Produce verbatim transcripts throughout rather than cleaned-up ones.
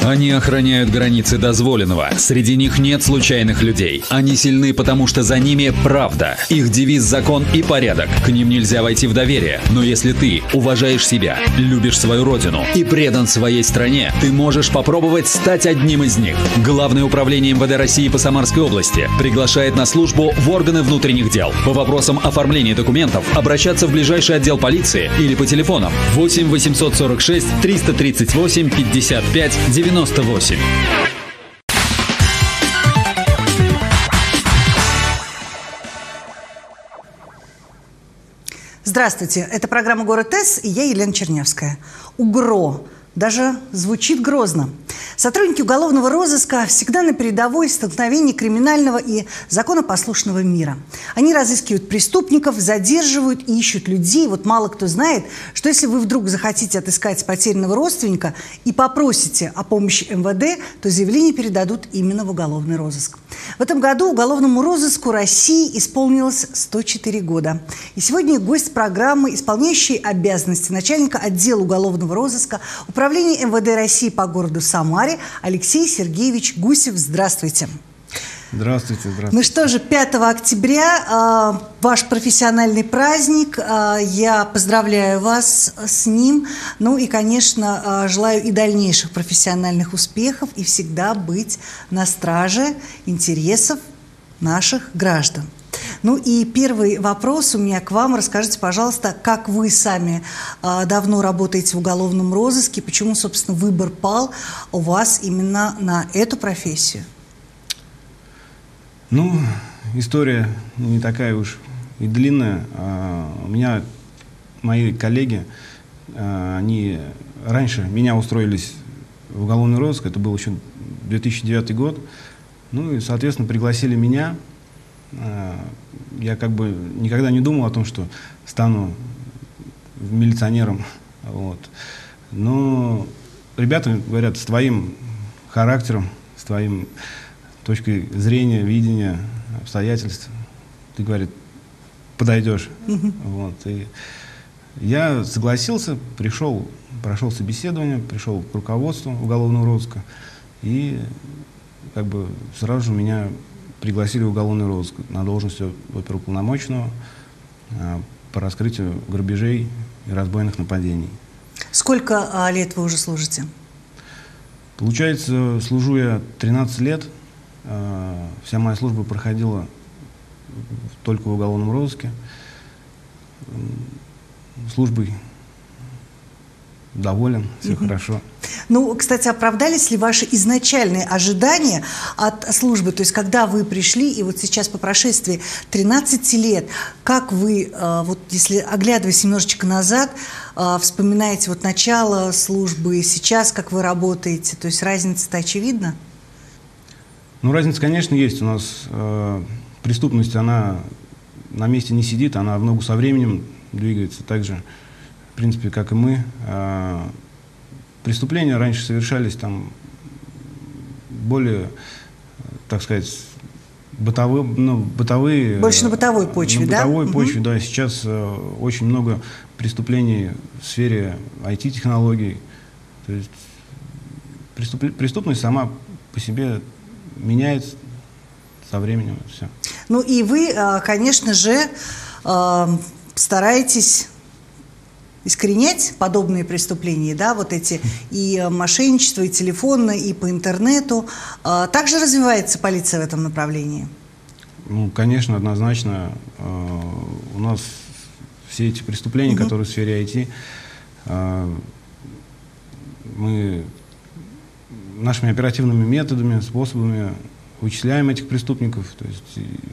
Они охраняют границы дозволенного. Среди них нет случайных людей. Они сильны, потому что за ними правда. Их девиз — закон и порядок. К ним нельзя войти в доверие. Но если ты уважаешь себя, любишь свою родину и предан своей стране, ты можешь попробовать стать одним из них. Главное управление эм вэ дэ России по Самарской области приглашает на службу в органы внутренних дел. По вопросам оформления документов обращаться в ближайший отдел полиции или по телефонам восемь восемьсот сорок шесть триста тридцать восемь пятьдесят пять девяносто восемь. Здравствуйте, это программа «Город С», и я Елена Чернявская. УГРО. Даже звучит грозно. Сотрудники уголовного розыска всегда на передовой столкновений криминального и законопослушного мира. Они разыскивают преступников, задерживают и ищут людей. Вот мало кто знает, что если вы вдруг захотите отыскать потерянного родственника и попросите о помощи эм вэ дэ, то заявление передадут именно в уголовный розыск. В этом году уголовному розыску России исполнилось сто четыре года. И сегодня гость программы, исполняющий обязанности начальника отдела уголовного розыска Управления эм вэ дэ России по городу Самаре Алексей Сергеевич Гусев. Здравствуйте. Здравствуйте, здравствуйте. Ну что же, пятого октября э, ваш профессиональный праздник. Э, я поздравляю вас с ним. Ну и, конечно, э, желаю и дальнейших профессиональных успехов и всегда быть на страже интересов наших граждан. Ну и первый вопрос у меня к вам. Расскажите, пожалуйста, как вы сами э, давно работаете в уголовном розыске, почему, собственно, выбор пал у вас именно на эту профессию? Ну, история не такая уж и длинная. У меня мои коллеги, они раньше меня устроились в уголовный розыск, это был еще две тысячи девятый год. Ну и, соответственно, пригласили меня. Я как бы никогда не думал о том, что стану милиционером. Вот. Но ребята говорят, с твоим характером, с твоим точкой зрения, видения, обстоятельств, ты, говорит, подойдешь. Mm-hmm. Вот. И я согласился, пришел, прошел собеседование, пришел к руководству уголовного розыска, и как бы сразу же меня пригласили в уголовный розыск на должность оперуполномоченного а, по раскрытию грабежей и разбойных нападений. Сколько а, лет вы уже служите? Получается, служу я тринадцать лет. Вся моя служба проходила только в уголовном розыске. Службой доволен, все угу. хорошо. Ну, кстати, оправдались ли ваши изначальные ожидания от службы? То есть, когда вы пришли, и вот сейчас по прошествии тринадцати лет, как вы, вот если оглядываясь немножечко назад, вспоминаете вот начало службы, сейчас, как вы работаете, то есть разница-то очевидна? Ну, разница, конечно, есть. У нас э, преступность, она на месте не сидит, она в ногу со временем двигается, так же, в принципе, как и мы. Э, преступления раньше совершались там более, так сказать, бытовые, ну, бытовые... Больше на бытовой почве, на да? бытовой почве, угу. да. Сейчас э, очень много преступлений в сфере ай ти-технологий. То есть преступ, преступность сама по себе меняется со временем. Все. Ну и вы, конечно же, стараетесь искоренять подобные преступления, да, вот эти и мошенничество, и телефонно, и по интернету. Также развивается полиция в этом направлении? Ну, конечно, однозначно. У нас все эти преступления, угу. которые в сфере ай ти, мы нашими оперативными методами, способами вычисляем этих преступников. То есть,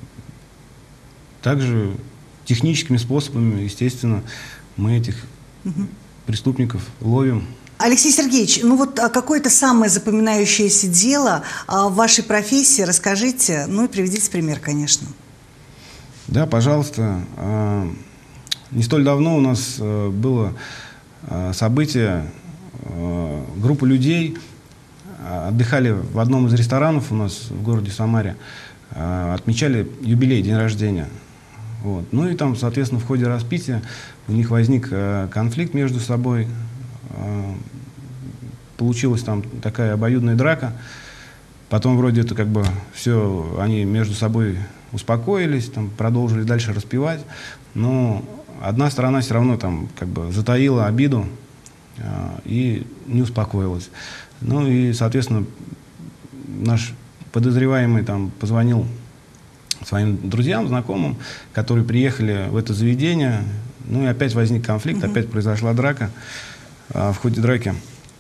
также техническими способами, естественно, мы этих угу. преступников ловим. Алексей Сергеевич, ну вот какое-то самое запоминающееся дело в вашей профессии расскажите, ну и приведите пример, конечно. Да, пожалуйста. Не столь давно у нас было событие, группа людей отдыхали в одном из ресторанов у нас в городе Самаре, отмечали юбилей, день рождения. Вот. Ну и там, соответственно, в ходе распития у них возник конфликт между собой. получилась там такая обоюдная драка. Потом вроде это как бы все, они между собой успокоились, там, продолжили дальше распевать. Но одна сторона все равно там как бы затаила обиду э, и не успокоилась. Ну и, соответственно, наш подозреваемый там позвонил своим друзьям, знакомым, которые приехали в это заведение. Ну и опять возник конфликт, mm-hmm. опять произошла драка. А, в ходе драки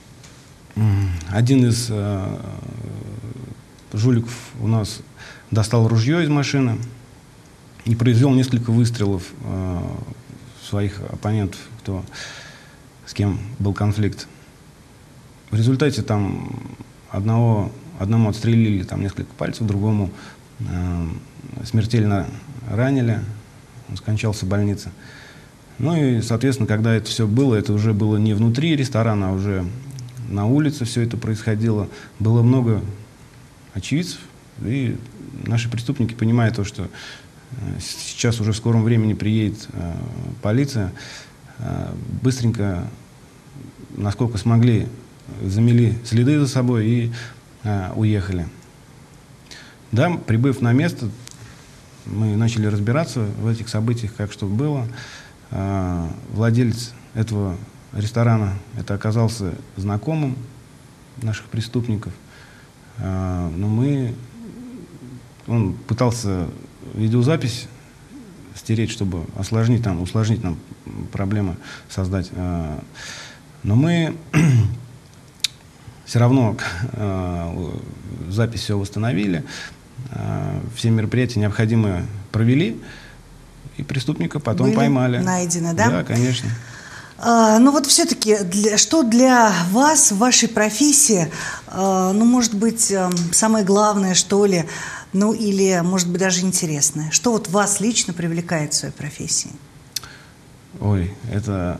один из а, жуликов у нас достал ружье из машины и произвел несколько выстрелов а, в своих оппонентов, кто, с кем был конфликт. В результате там одного, одному отстрелили там несколько пальцев, другому а, смертельно ранили, он скончался в больнице. Ну и, соответственно, когда это все было, это уже было не внутри ресторана, а уже на улице все это происходило. Было много очевидцев, и наши преступники, понимая то, что сейчас уже в скором времени приедет э, полиция, э, быстренько, насколько смогли, замели следы за собой и э, уехали. Да, прибыв на место, мы начали разбираться в этих событиях, как что было. Э, владелец этого ресторана, это оказался знакомым наших преступников. Э, но мы, он пытался видеозапись стереть, чтобы осложнить нам, усложнить нам проблемы, создать. Э, но мы все равно э, запись все восстановили, э, все мероприятия необходимые провели, и преступника потом Были поймали. Найдены, да? Да, конечно. А, ну вот все-таки, для, что для вас в вашей профессии, а, ну, может быть, а, самое главное, что ли, ну, или, может быть, даже интересное? Что вот вас лично привлекает в своей профессии? Ой, это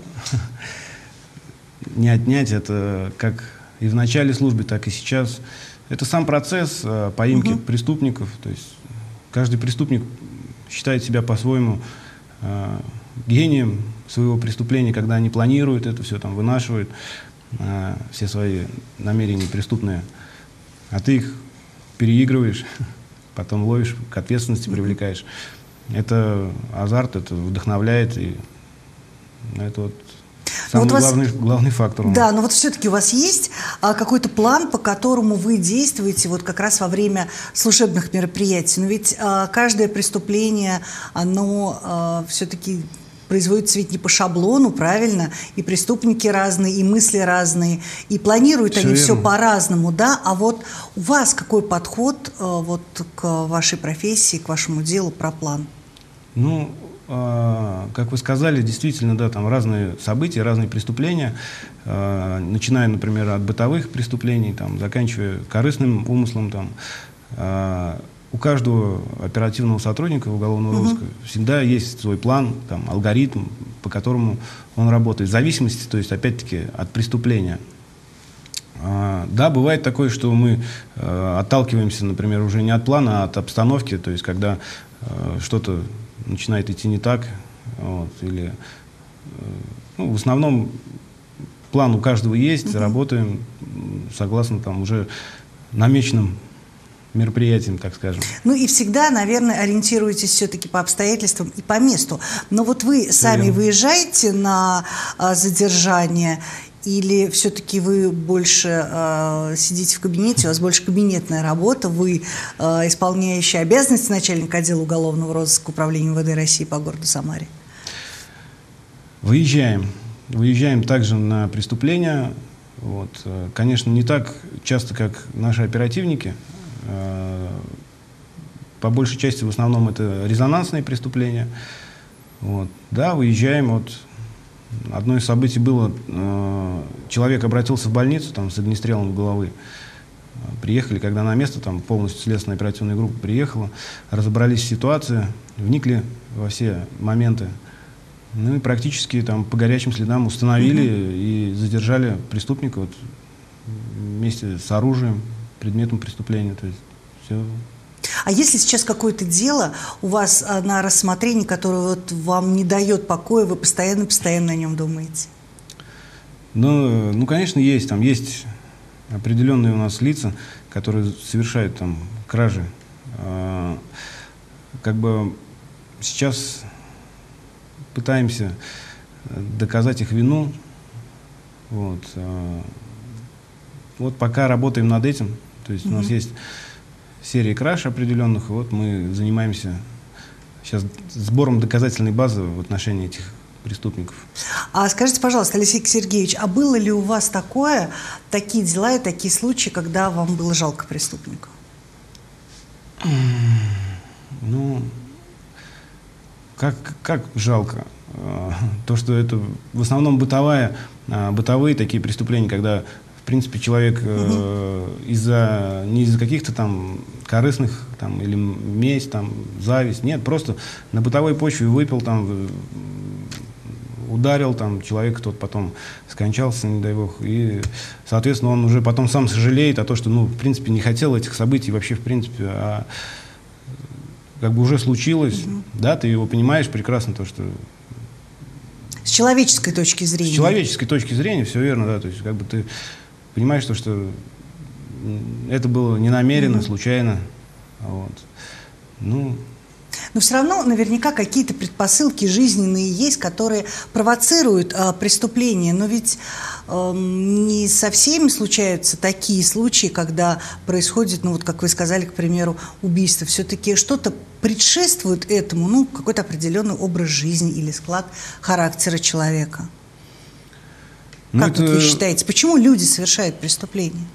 не отнять, это как и в начале службы, так и сейчас. Это сам процесс э, поимки угу. преступников. То есть каждый преступник считает себя по-своему э, гением своего преступления, когда они планируют это все, там, вынашивают э, все свои намерения преступные. А ты их переигрываешь, потом ловишь, к ответственности привлекаешь. Это азарт, это вдохновляет, и это вот самый вот главный, вас, главный фактор. Да, но вот все-таки у вас есть а, какой-то план, по которому вы действуете вот как раз во время служебных мероприятий? Но ведь а, каждое преступление, оно а, все-таки производится ведь не по шаблону, правильно? И преступники разные, и мысли разные, и планируют все они верно. Все по-разному, да? А вот у вас какой подход а, вот к вашей профессии, к вашему делу, про план? Ну, как вы сказали, действительно, да, там разные события, разные преступления, э, начиная, например, от бытовых преступлений, там, заканчивая корыстным умыслом. Там, э, у каждого оперативного сотрудника уголовного розыска угу. всегда есть свой план, там, алгоритм, по которому он работает, в зависимости, то есть, опять-таки, от преступления. Э, да, бывает такое, что мы э, отталкиваемся, например, уже не от плана, а от обстановки, то есть, когда э, что-то начинает идти не так, вот, или, ну, в основном план у каждого есть, mm-hmm. работаем согласно там уже намеченным мероприятиям, так скажем. Ну и всегда, наверное, ориентируетесь все-таки по обстоятельствам и по месту. Но вот вы сами yeah. выезжаете на а, задержание, или все-таки вы больше э, сидите в кабинете, у вас больше кабинетная работа, вы э, исполняющий обязанности начальника отдела уголовного розыска Управления эм вэ дэ России по городу Самаре? Выезжаем. Выезжаем также на преступления. Вот. Конечно, не так часто, как наши оперативники. По большей части, в основном, это резонансные преступления. Вот. Да, выезжаем. Вот. Одно из событий было, э, человек обратился в больницу там, с огнестрелом головы. Приехали, когда на место, там полностью следственная оперативная группа приехала, разобрались в ситуации, вникли во все моменты. Ну и практически там, по горячим следам установили mm-hmm. и задержали преступника вот, вместе с оружием, предметом преступления. То есть все. А если сейчас какое-то дело у вас на рассмотрении, которое вот вам не дает покоя, вы постоянно-постоянно о нем думаете? Ну, ну, конечно, есть. Там есть определенные у нас лица, которые совершают там кражи. Э, как бы сейчас пытаемся доказать их вину. Вот, э, вот пока работаем над этим. То есть mm-hmm. у нас есть серия краж определенных, и вот мы занимаемся сейчас сбором доказательной базы в отношении этих преступников. А скажите, пожалуйста, Алексей Сергеевич, а было ли у вас такое, такие дела и такие случаи, когда вам было жалко преступника? Ну, как, как жалко? То, что это в основном бытовая, бытовые такие преступления, когда, в принципе, человек угу. из-за, не из-за каких-то там корыстных, там, или месть, там, зависть, нет, просто на бытовой почве выпил, там, ударил, там, человек, тот потом скончался, не дай бог, и, соответственно, он уже потом сам сожалеет о том, что, ну, в принципе, не хотел этих событий вообще, в принципе, а как бы уже случилось, угу. да, ты его понимаешь прекрасно, то, что... С человеческой точки зрения. С человеческой точки зрения, все верно, да, то есть, как бы ты понимаешь, то, что это было не намеренно, угу. случайно, вот, ну... Но все равно наверняка какие-то предпосылки жизненные есть, которые провоцируют э, преступления. Но ведь э, не со всеми случаются такие случаи, когда происходит, ну вот как вы сказали, к примеру, убийство. Все-таки что-то предшествует этому, ну какой-то определенный образ жизни или склад характера человека. Ну, как это... вот вы считаете, почему люди совершают преступления?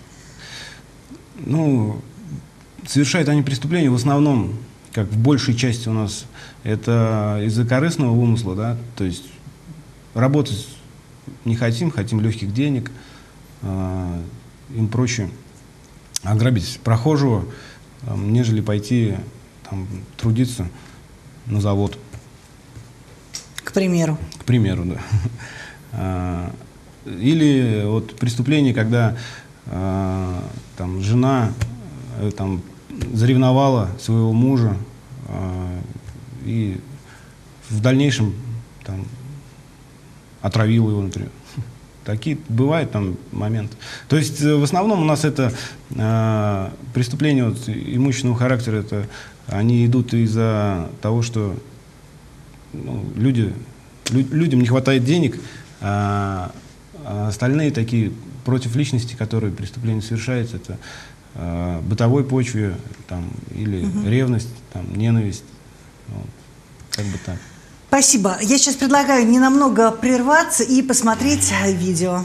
Ну, совершают они преступления в основном, как в большей части у нас, это из-за корыстного умысла, да, то есть работать не хотим, хотим легких денег, э, им проще ограбить прохожего, э, нежели пойти там, трудиться на завод. К примеру. К примеру, да. Или вот преступление, когда э, там жена э, там заревновала своего мужа э, и в дальнейшем там, отравила его, например. Такие бывают там моменты. То есть э, в основном у нас это э, преступления вот, имущественного характера, это, они идут из-за того, что ну, люди, лю, людям не хватает денег, а, а остальные такие против личности, которые преступления совершаются, это бытовой почве там, или угу. ревность, там, ненависть. Вот, как бы так. Спасибо. Я сейчас предлагаю ненамного прерваться и посмотреть видео.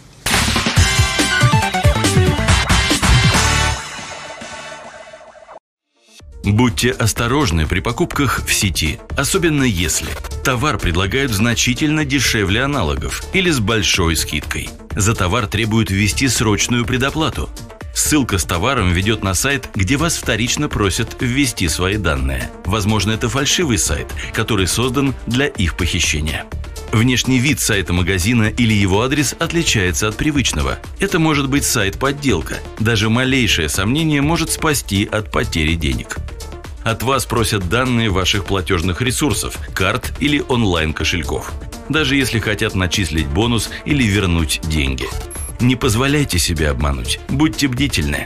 Будьте осторожны при покупках в сети, особенно если товар предлагают значительно дешевле аналогов или с большой скидкой. За товар требуют ввести срочную предоплату. Ссылка с товаром ведет на сайт, где вас вторично просят ввести свои данные. Возможно, это фальшивый сайт, который создан для их похищения. Внешний вид сайта магазина или его адрес отличается от привычного. Это может быть сайт-подделка. Даже малейшее сомнение может спасти от потери денег. От вас просят данные ваших платежных ресурсов, карт или онлайн-кошельков. Даже если хотят начислить бонус или вернуть деньги. Не позволяйте себе обмануть. Будьте бдительны.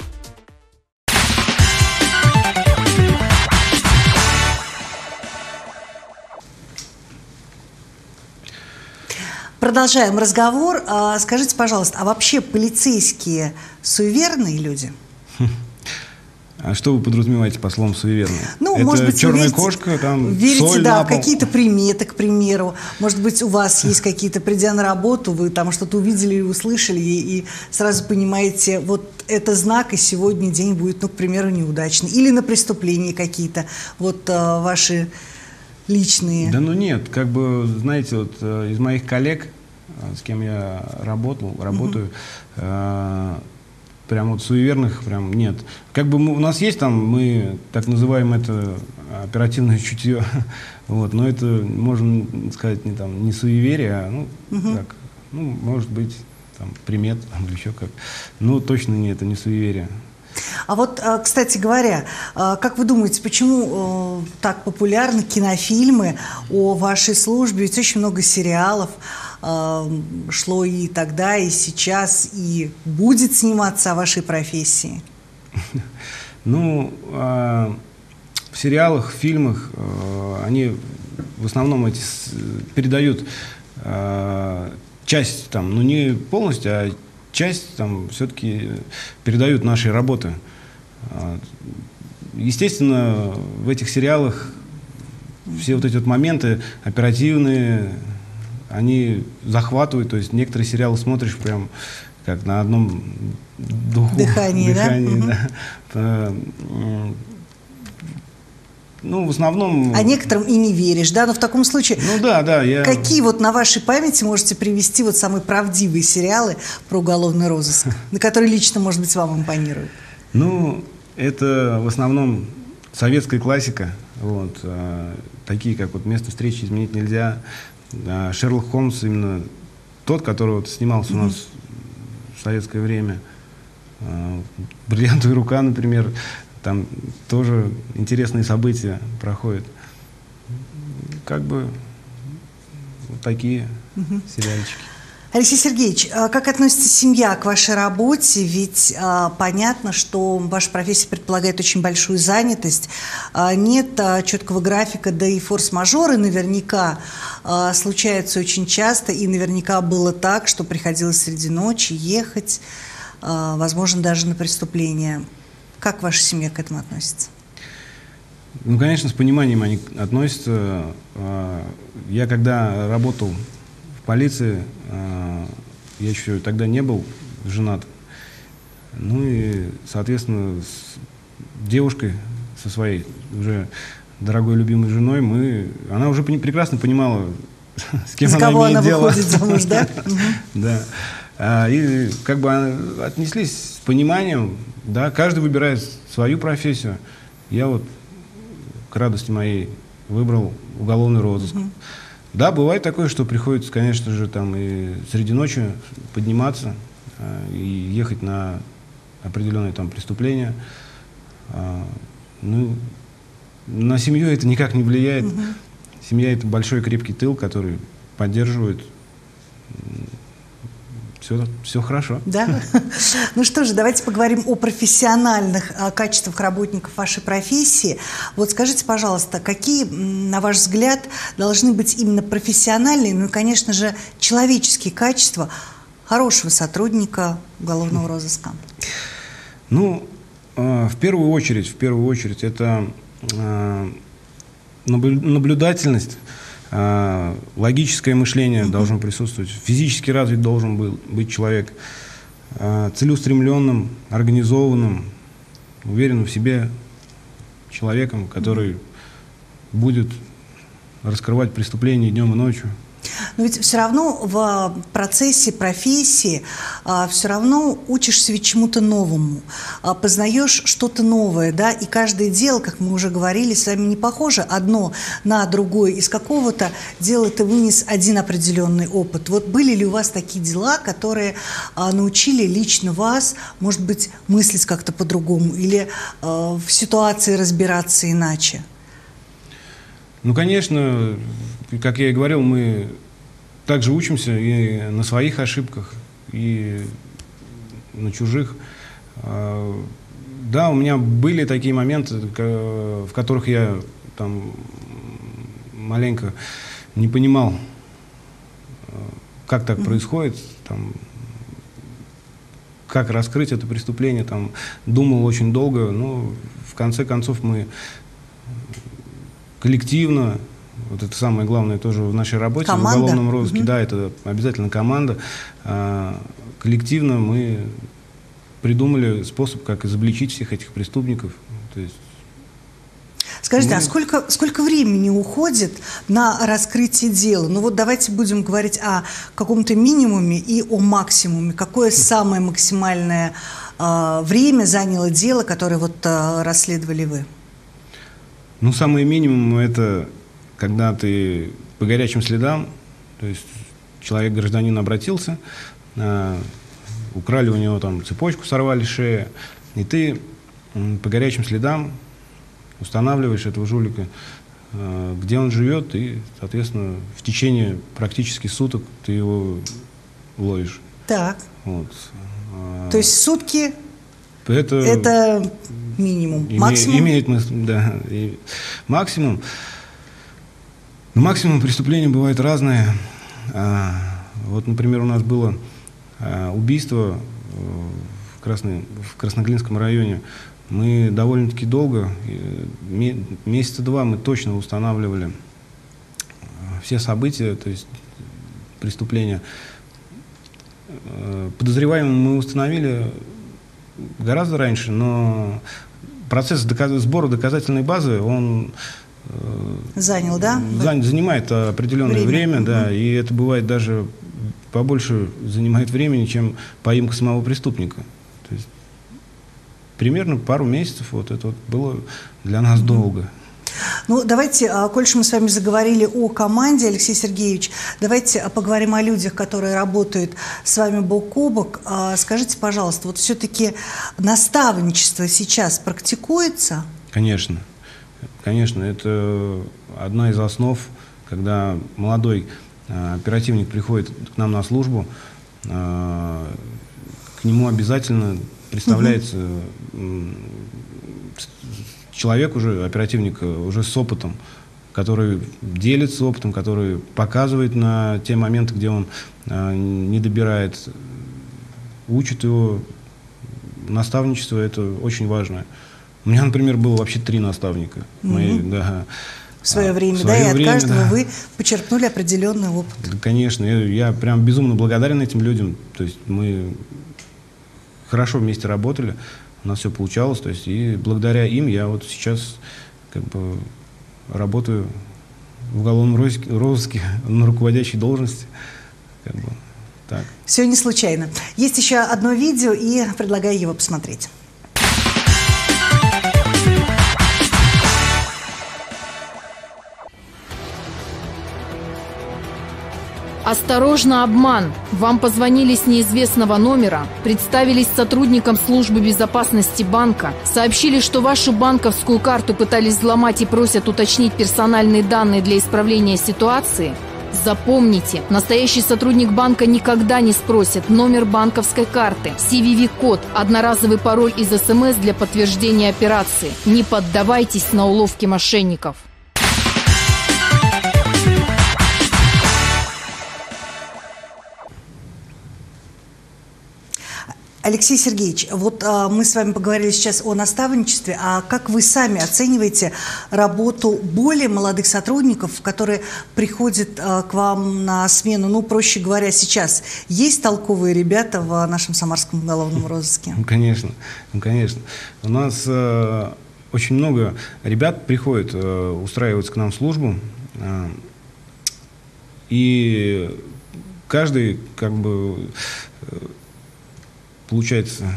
Продолжаем разговор. Скажите, пожалуйста, а вообще полицейские суеверные люди? А что вы подразумеваете по словам суеверные? Ну, это может быть, черная верите, кошка, там верите, соль да, на в пол. какие-то приметы, к примеру. Может быть, у вас есть какие-то, придя на работу, вы там что-то увидели или услышали, и, и сразу понимаете, вот это знак, и сегодня день будет, ну, к примеру, неудачный. Или на преступления какие-то, вот а, ваши личные. Да ну нет, как бы, знаете, вот из моих коллег, с кем я работал, работаю, угу. Прям вот суеверных прям нет. Как бы мы, у нас есть там, мы так называем это оперативное чутье, вот, но это, можно сказать, не, там, не суеверие, а, ну, угу. так, ну, может быть, там, примет, или еще как. Ну, точно не, это не суеверие. А вот, кстати говоря, как вы думаете, почему так популярны кинофильмы о вашей службе? Ведь очень много сериалов. э, шло и тогда, и сейчас, и будет сниматься о вашей профессии? Ну, э, в сериалах, в фильмах э, они в основном эти с, передают э, часть, там, ну не полностью, а часть там все-таки передают нашей работы. Естественно, в этих сериалах все вот эти вот моменты оперативные, они захватывают. То есть некоторые сериалы смотришь прям как на одном духу, дыхании, дыхании, да? Да. Ну, в основном... А некоторым и не веришь, да? Но в таком случае... Ну, да, да. Я... Какие вот на вашей памяти можете привести вот самые правдивые сериалы про уголовный розыск, на которые лично, может быть, вам импонируют? Ну, это в основном советская классика. Вот, а, такие, как вот «Место встречи изменить нельзя», а, Шерлок Холмс, именно тот, который вот снимался mm-hmm. у нас в советское время. А, «Бриллиантовая рука», например. Там тоже интересные события проходят. Как бы вот такие угу. сериальчики. Алексей Сергеевич, как относится семья к вашей работе? Ведь а, понятно, что ваша профессия предполагает очень большую занятость. А, нет а, четкого графика, да и форс-мажоры наверняка а, случаются очень часто. И наверняка было так, что приходилось среди ночи ехать, а, возможно, даже на преступление. Как ваша семья к этому относится? Ну, конечно, с пониманием они относятся. Я когда работал в полиции, я еще тогда не был женат. Ну и, соответственно, с девушкой, со своей уже дорогой любимой женой, мы, она уже прекрасно понимала, с кем она имеет дело. За кого она выходит замуж, да? Да. И как бы отнеслись с пониманием. Да, каждый выбирает свою профессию. Я вот к радости моей выбрал уголовный розыск. Mm-hmm. Да, бывает такое, что приходится, конечно же, там и среди ночи подниматься э, и ехать на определенные там преступления. А, ну, на семью это никак не влияет. Mm-hmm. Семья — это большой крепкий тыл, который поддерживает. Все, все хорошо. Да? Ну что же, давайте поговорим о профессиональных а, качествах работников вашей профессии. Вот скажите, пожалуйста, какие, на ваш взгляд, должны быть именно профессиональные, ну и, конечно же, человеческие качества хорошего сотрудника уголовного розыска? Ну, э, в первую очередь, в первую очередь, это э, наблюдательность. Логическое мышление mm-hmm. должно присутствовать, физически развит должен был быть человек, целеустремленным, организованным, уверенным в себе человеком, который mm-hmm. будет раскрывать преступления днем и ночью. Но ведь все равно в процессе профессии а, все равно учишься ведь чему-то новому, а, познаешь что-то новое, да, и каждое дело, как мы уже говорили, с вами не похоже одно на другое. Из какого-то дела ты вынес один определенный опыт. Вот были ли у вас такие дела, которые а, научили лично вас, может быть, мыслить как-то по-другому или а, в ситуации разбираться иначе? Ну, конечно, как я и говорил, мы также учимся и на своих ошибках, и на чужих. Да, у меня были такие моменты, в которых я там маленько не понимал, как так mm-hmm. происходит, там, как раскрыть это преступление, там, думал очень долго, но в конце концов мы коллективно, вот это самое главное тоже в нашей работе, команда. В уголовном розыске, угу. да, это обязательно команда. А, коллективно мы придумали способ, как изобличить всех этих преступников. То есть, скажите, мы... а сколько, сколько времени уходит на раскрытие дела? Ну вот давайте будем говорить о каком-то минимуме и о максимуме. Какое самое максимальное а, время заняло дело, которое вот а, расследовали вы? Ну, самый минимум — это когда ты по горячим следам, то есть человек, гражданин, обратился, э, украли у него там цепочку, сорвали шею, и ты э, по горячим следам устанавливаешь этого жулика, э, где он живет, и, соответственно, в течение практически суток ты его ловишь. Так. Вот. То есть сутки это, это минимум, име, максимум? Имеет смысл, да. И максимум. Но максимум преступлений бывает разные. А, вот, например, у нас было а, убийство в, Красной, в Красноглинском районе. Мы довольно-таки долго, месяца два мы точно устанавливали все события, то есть преступления. Подозреваемым мы установили гораздо раньше, но процесс доказ... сбора доказательной базы, он занял, да? Зан... занимает определенное время, время да, угу. И это бывает даже побольше занимает времени, чем поимка самого преступника. То есть примерно пару месяцев вот это вот было для нас угу. долго. Ну, давайте, коль мы с вами заговорили о команде, Алексей Сергеевич, давайте поговорим о людях, которые работают с вами бок о бок. Скажите, пожалуйста, вот все-таки наставничество сейчас практикуется? Конечно. Конечно, это одна из основ, когда молодой оперативник приходит к нам на службу, к нему обязательно представляется угу. человек уже, оперативник, уже с опытом, который делится опытом, который показывает на те моменты, где он э, не добирает, учит его. Наставничество – это очень важно. У меня, например, было вообще три наставника. Mm-hmm. Мои, да, в свое время, в свое да, и время, от каждого да. вы почерпнули определенный опыт. Да, конечно, я, я прям безумно благодарен этим людям. То есть мы хорошо вместе работали. У нас все получалось, то есть, и благодаря им я вот сейчас как бы работаю в уголовном розыске, розыске на руководящей должности. Как бы, так. Все не случайно. Есть еще одно видео, и предлагаю его посмотреть. Осторожно, обман! Вам позвонили с неизвестного номера, представились сотрудникам службы безопасности банка, сообщили, что вашу банковскую карту пытались взломать и просят уточнить персональные данные для исправления ситуации. Запомните, настоящий сотрудник банка никогда не спросит номер банковской карты, си ви ви-код, одноразовый пароль из эс эм эс для подтверждения операции. Не поддавайтесь на уловки мошенников. Алексей Сергеевич, вот а, мы с вами поговорили сейчас о наставничестве, а как вы сами оцениваете работу более молодых сотрудников, которые приходят а, к вам на смену, ну, проще говоря, сейчас? Есть толковые ребята в нашем самарском уголовном розыске? Ну, конечно, ну, конечно. У нас э, очень много ребят приходят, э, устраиваются к нам в службу, э, и каждый, как бы, э, получается,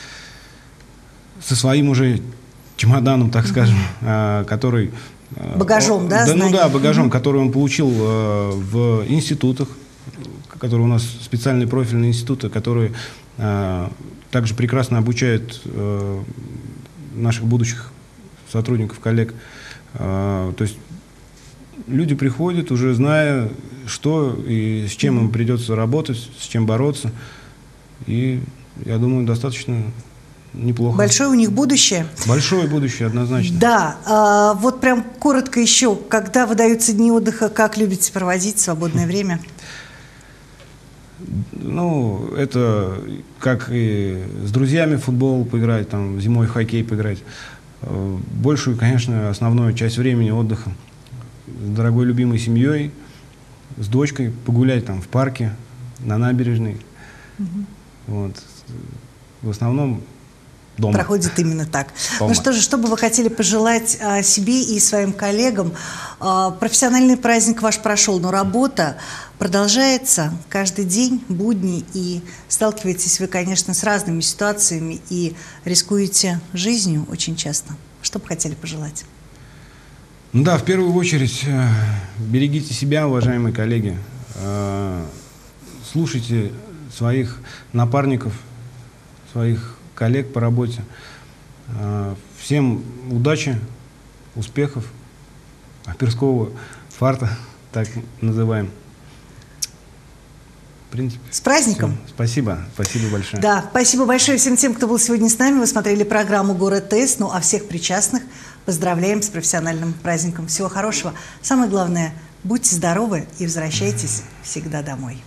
со своим уже чемоданом, так скажем, mm-hmm. который... Багажом, да? да ну да, багажом, mm-hmm. который он получил э, в институтах, которые у нас специальные профильные институты, которые э, также прекрасно обучают э, наших будущих сотрудников, коллег. Э, то есть люди приходят, уже зная, что и с чем mm-hmm. им придется работать, с чем бороться. И я думаю, достаточно неплохо. Большое у них будущее? Большое будущее, однозначно. Да. А, вот прям коротко еще, когда выдаются дни отдыха, как любите проводить свободное время? Ну, это как и с друзьями в футбол поиграть, там, зимой в хоккей поиграть. Большую, конечно, основную часть времени отдыха с дорогой любимой семьей, с дочкой погулять там в парке, на набережной. Угу. Вот. В основном дома. Проходит именно так. Дома. Ну что же, что бы вы хотели пожелать а, себе и своим коллегам? А, профессиональный праздник ваш прошел, но работа продолжается каждый день, будни, и сталкиваетесь вы, конечно, с разными ситуациями и рискуете жизнью очень часто. Что бы хотели пожелать? Ну да, в первую очередь, берегите себя, уважаемые коллеги. Слушайте своих напарников, своих коллег по работе. Всем удачи, успехов оперского фарта, так называем. В принципе, с праздником. Все. Спасибо, спасибо большое. Да, спасибо большое всем тем, кто был сегодня с нами. Вы смотрели программу «Город ТЭС». Ну, а всех причастных поздравляем с профессиональным праздником. Всего хорошего. Самое главное, будьте здоровы и возвращайтесь всегда домой.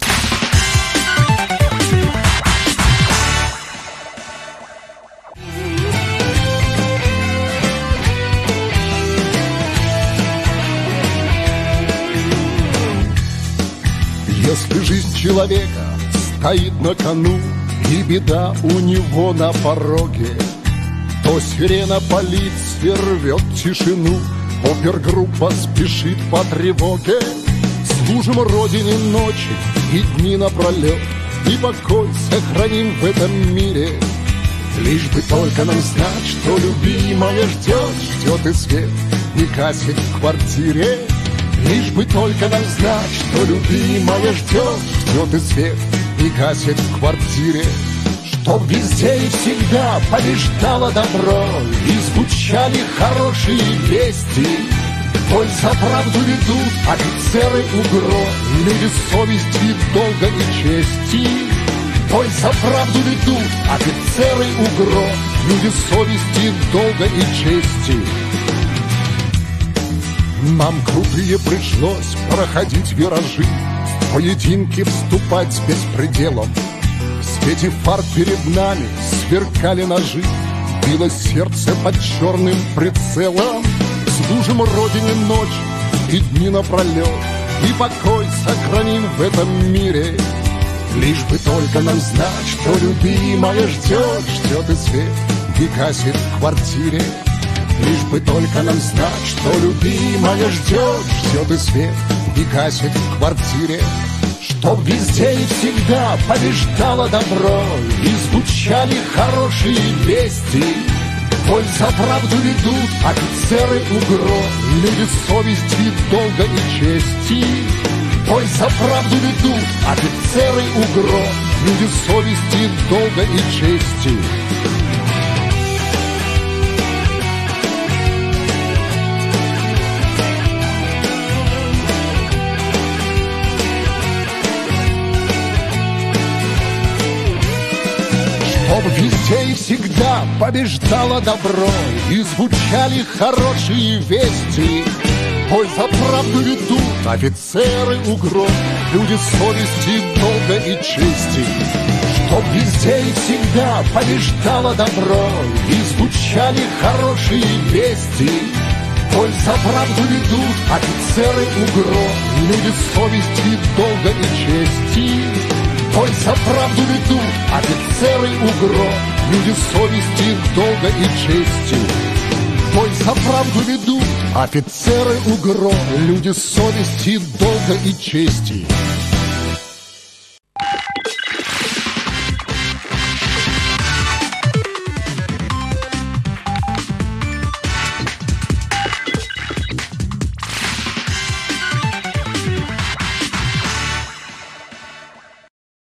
Если жизнь человека стоит на кону, и беда у него на пороге, то сирена полиции рвет тишину, опергруппа спешит по тревоге. Служим Родине ночи и дни напролет, и покой сохраним в этом мире. Лишь бы только нам знать, что любимая ждет, ждет и свет не гасит в квартире. Лишь бы только нам знать, что любимая ждет, ждет и свет не гасит в квартире. Чтоб везде и всегда побеждало добро, и звучали хорошие вести. Бой за правду ведут офицеры УГРО, люди совести, долга и чести. Бой за правду ведут офицеры УГРО, люди совести, долга и чести. Нам крутые пришлось проходить виражи, в поединки вступать с беспределом. В свете фар перед нами сверкали ножи, било сердце под черным прицелом. Служим Родине ночь и дни напролет, и покой сохраним в этом мире. Лишь бы только нам знать, что любимая ждет, ждет и свет не гасит в квартире. Лишь бы только нам знать, что любимая ждет, ждет и свет не гасит в квартире. Чтоб везде и всегда побеждало добро, и звучали хорошие вести. Бой за правду ведут офицеры УГРО, люди совести, долга и чести. Бой за правду ведут офицеры УГРО, люди совести, долга и чести. Чтоб везде и всегда побеждало добро, и звучали хорошие вести. Бой за правду ведут офицеры УГРО, люди совести, долга и чести. Чтоб везде и всегда побеждало добро, и звучали хорошие вести. Бой за правду ведут офицеры УГРО, люди совести, долга и чести. Бой за правду ведут офицеры УГРО, люди совести, долга и чести. Бой за правду ведут офицеры УГРО, люди совести, долга и чести.